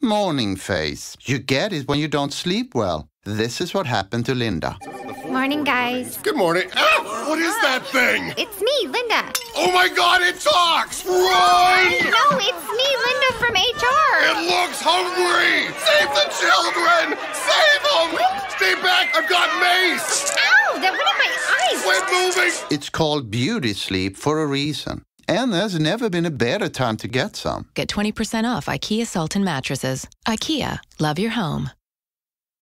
Morning face. You get it when you don't sleep well. This is what happened to Linda. Morning, guys. Good morning. Ah, what is that thing? It's me, Linda. Oh my God, it talks! Run! No, it's me, Linda from HR. It looks hungry! Save the children! Save them! Stay back, I've got mace! Ow, that went in my eyes. Quit moving! It's called beauty sleep for a reason. And there's never been a better time to get some. Get 20% off IKEA Sultan mattresses. IKEA, love your home.